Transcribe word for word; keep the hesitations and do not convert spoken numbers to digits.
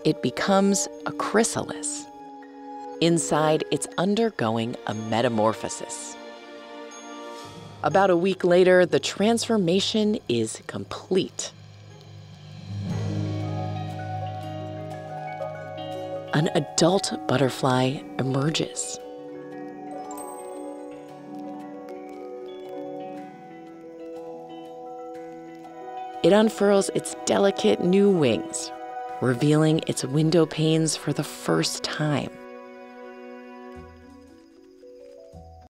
it becomes a chrysalis. Inside, it's undergoing a metamorphosis. About a week later, the transformation is complete. An adult butterfly emerges. It unfurls its delicate new wings, revealing its window panes for the first time.